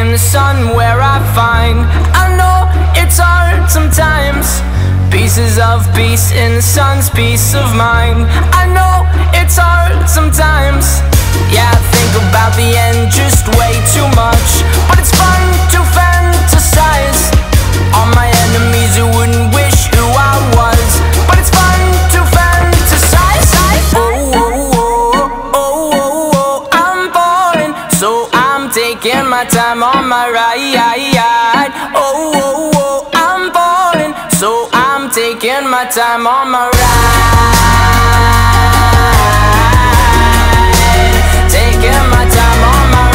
in the sun where I find, I know it's hard sometimes. Pieces of peace in the sun's peace of mind. I know it's hard sometimes. Yeah, I think about the end just way too much, but it's fun to fantasize. All my enemies who wouldn't wish who I was, but it's fun to fantasize. Oh, oh, oh, oh, oh, oh, I'm falling, so I'm taking my time on my ride. Oh, oh, oh, I'm falling, so I'm taking my time on my ride. Taking my time on my ride.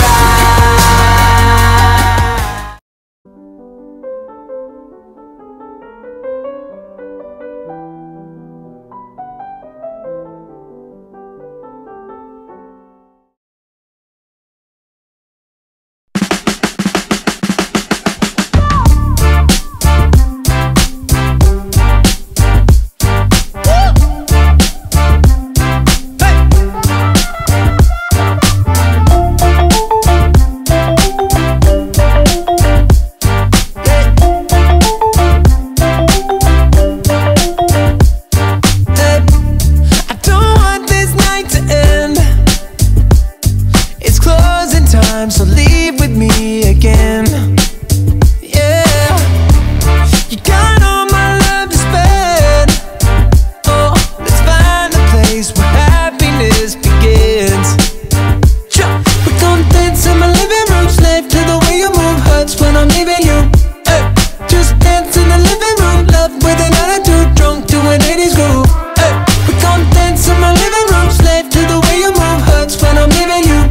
So leave with me again. Yeah, you got all my love to spend. Oh, let's find a place where happiness begins. We're gonna dance in my living room, slave to the way you move. Hurts when I'm leaving you. Just dance in the living room, love with an attitude, drunk to an 80s groove. We're gonna dance in my living room, slave to the way you move. Hurts when I'm leaving you.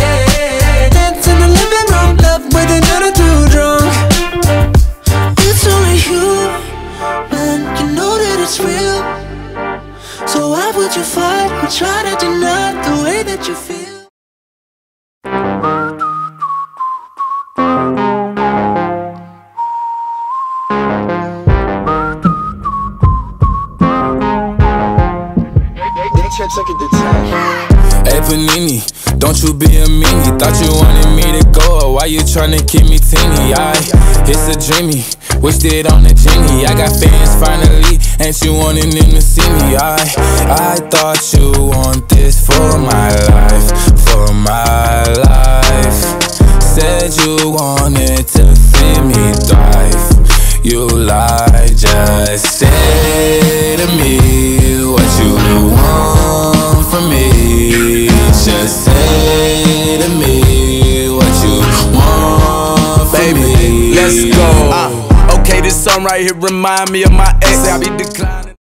With another too drunk. It's only human, you know that it's real. So why would you fight or try to deny the way that you feel? Hey Panini, don't you be a meanie. Thought you wanted me to go, why you tryna keep me teeny? It's a dreamy, wished it on a genie. I got fans finally, ain't you wanting them to see me? I thought you want this for my life, for my life. Said you wanted to see me thrive. You lied, just say to me what you want from me. Just say to me what you want from me. Let's go. Okay, this song right here remind me of my ex. I be declining.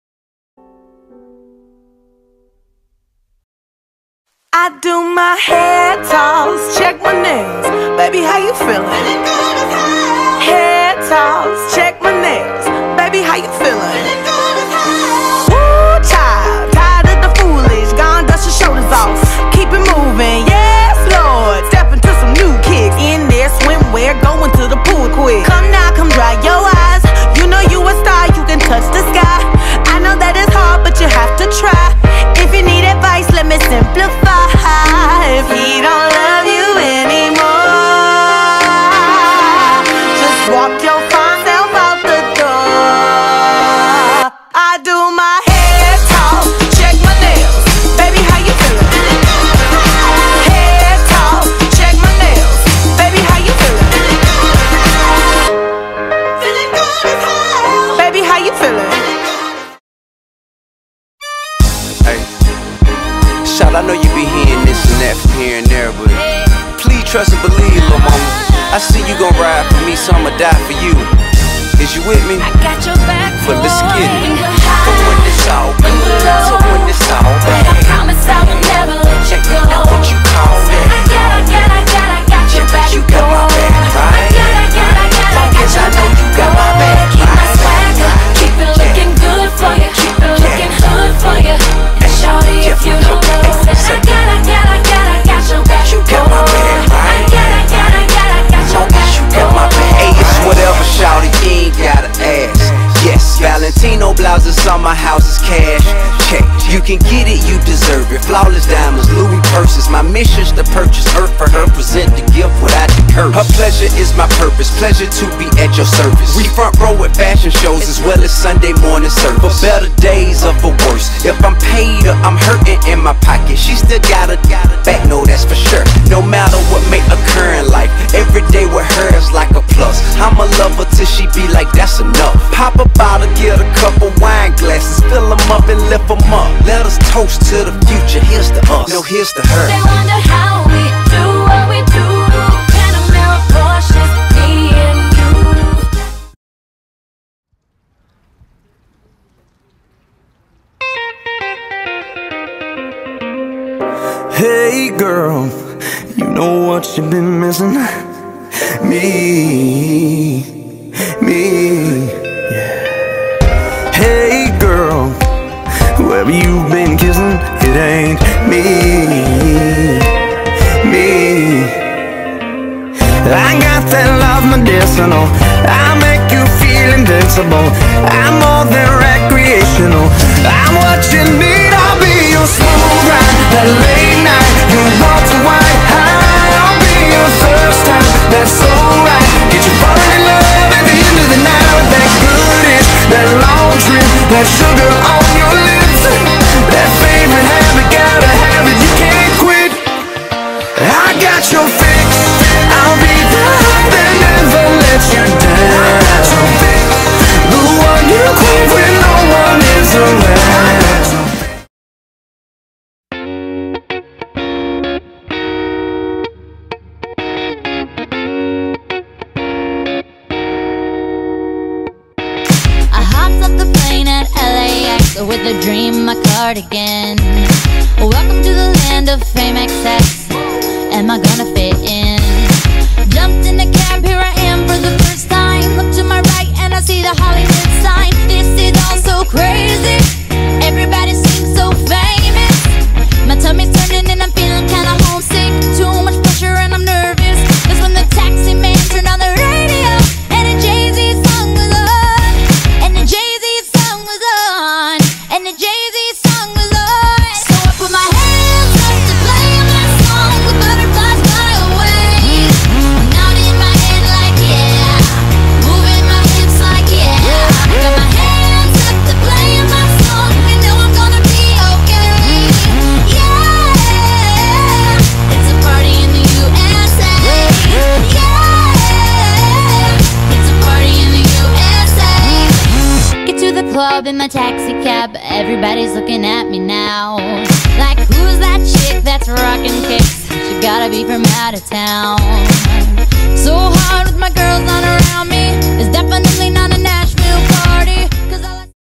I do my hair toss, check my nails. Baby, how you feeling? Hair toss, check my nails. Baby, how you feeling? Woo, child, tired of the foolish. Gone, dust your shoulders off. Keep it moving, yes, Lord. Step into some new kicks. In there, swimwear, going to the pool quick. Come now, come dry your eyes. You know you a star, you can touch the sky. I know that it's hard, but you have to try. If you need advice, let me simplify. If he don't love you anymore, just walk your fine self out the door. I do my hair talk, check my nails. Baby, how you feeling? Hair talk, check my nails. Baby, how you feeling? Feeling good as hell. Baby, how you feeling? Hey, shout, I know you be hearing this and that from here and there, but please trust and believe, little mama. I see you gon' ride for me, so I'ma die for you. Is you with me? I got your back, but let's get it. But when it's all good, so when it's all bad, I promise I will never let you go. Now what you call that? I got your back. You got my back, right? Long as I know you got my back, right? Keep my swagger, keep it looking good for you, keep it looking good for you. And shawty, if you don't know, I got your back. You got my back, right? I got your back. You got my back. Hey, it's whatever, shawty, you ain't gotta ask. Yes, Valentino blouses on my house is cash. Check, you can get it, you deserve it. Flawless diamonds, Louis purses. My mission's to purchase earth for her, present the gift without the curse. Her pleasure is my purpose, pleasure to be at your service. We front row at fashion shows as well as Sunday morning service. For better days or for worse, if I'm paid or I'm hurting in my pocket, she still got a back, no that's for sure. No matter what may occur in life, every day with her is like a plus. I'ma love her till she be like that's enough. Pop a bottle, get a couple wine glasses, fill them up and lift them up. Let us toast to the future, here's to us, no here's to her. They wonder how we do what we do. Panamera Porsches, me and you. Hey girl, you know what you've been missing? Me, yeah. Hey girl, whoever you've been kissing, it ain't me. I got that love medicinal, I make you feel invincible. I'm more than recreational, I'm what you need. I'll be your smooth ride, that late night, your water white high. I'll be your first time, that's alright. Get you falling in love at the end of the night with that good itch, that long trip, that sugar on your lips, that favorite habit, gotta have it, you can't quit. I got your fix, I'll be the one that never lets you down. The one you crave when no one is around. I hopped off the plane at LAX with a dream, my cardigan. Welcome to the land of fame excess. Am I gonna fit in? Jumped in the cab, here I am for the first time. Look to my right and I see the Hollywood sign. This is all so crazy, everybody seems so famous. My tummy's turning and I'm feeling kinda homesick. Too much pressure and I'm nervous. That's when the taxi man turned on the radio and a Jay-Z song was on. And the Jay-Z song was on. And the Jay-Z song was on. So I put my hands up to play my song with butterflies fly away. Now in my head like yeah, moving my hips like yeah. Got my hands up to play my song and know I'm gonna be okay. Yeah, it's a party in the USA. Yeah, it's a party in the USA. Get to the club in my taxi cab, everybody's looking at me now. Like who's that chick that's rockin' kicks? She gotta be from out of town. So hard with my girls not around me, it's definitely not a Nashville party. 'Cause I like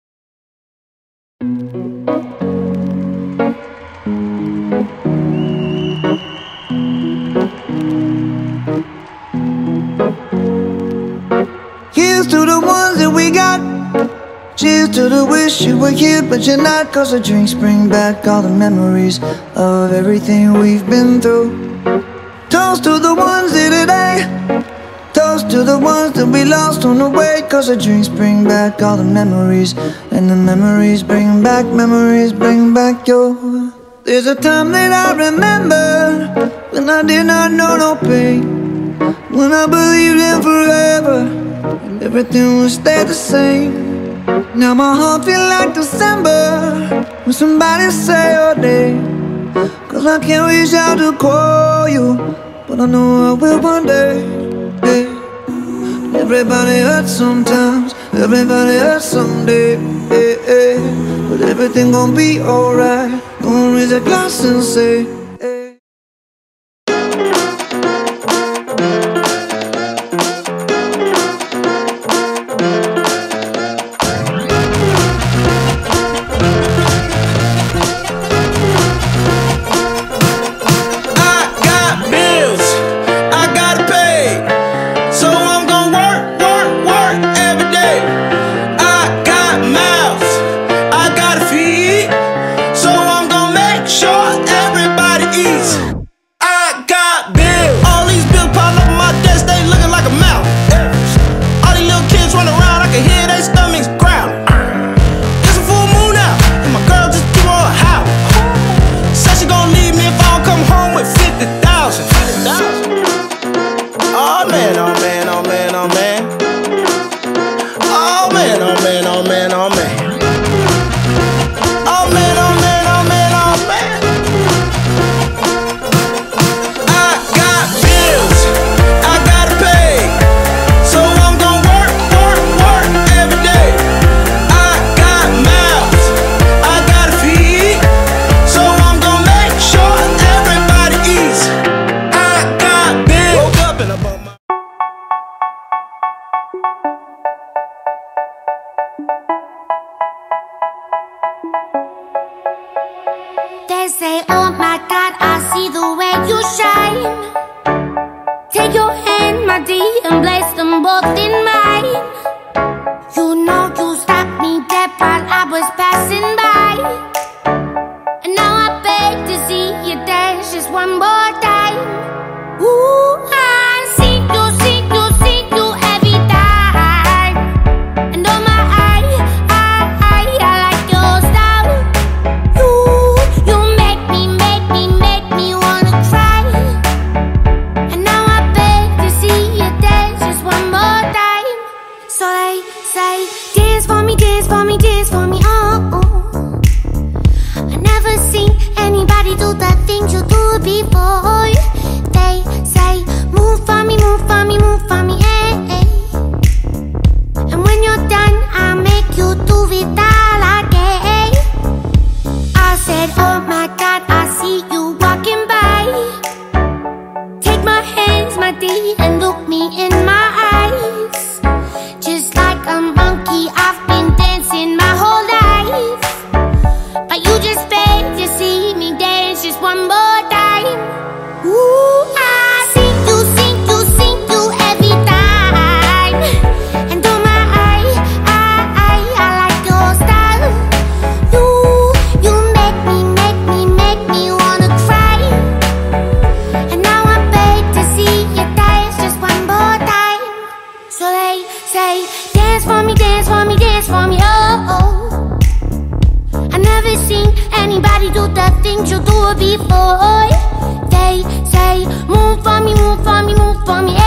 Here's to the ones that we got. Cheers to the wish you were here but you're not. 'Cause the drinks bring back all the memories of everything we've been through. Toast to the ones here today, toast to the ones that we lost on the way. 'Cause the drinks bring back all the memories, and the memories bring back your. There's a time that I remember when I did not know no pain, when I believed in forever and everything would stay the same. Now my heart feel like December when somebody say your name. 'Cause I can't reach out to call you, but I know I will one day. Yeah. Everybody hurts sometimes, everybody hurts someday. Yeah, yeah. But everything gon' be alright. Gonna raise a glass and say Sure, everybody one more time. Ooh, I see you every time. And oh my, I like your style. You make me wanna cry. And now I beg to see you dance just one more time. So they say, dance for me, dance for me, dance for me, oh. I never seen anybody do the things you do before. They say, move for me, move for me, move for me, eh. And when you're done, I'll make you do it all again. I said, oh my God, I see you walking by. Take my hands, my D, and look me in my eyes. Just like a monkey, I've been dancing my whole life. But you just beg to see me dance just one more time. Ooh, I see you every time. And oh my, I like your style. You make me wanna cry. And now I beg to see you dance just one more time. So they say, dance for me, dance for me, dance for me, oh. I never seen anybody do the things you do before. They say, move for me, move for me, move for me,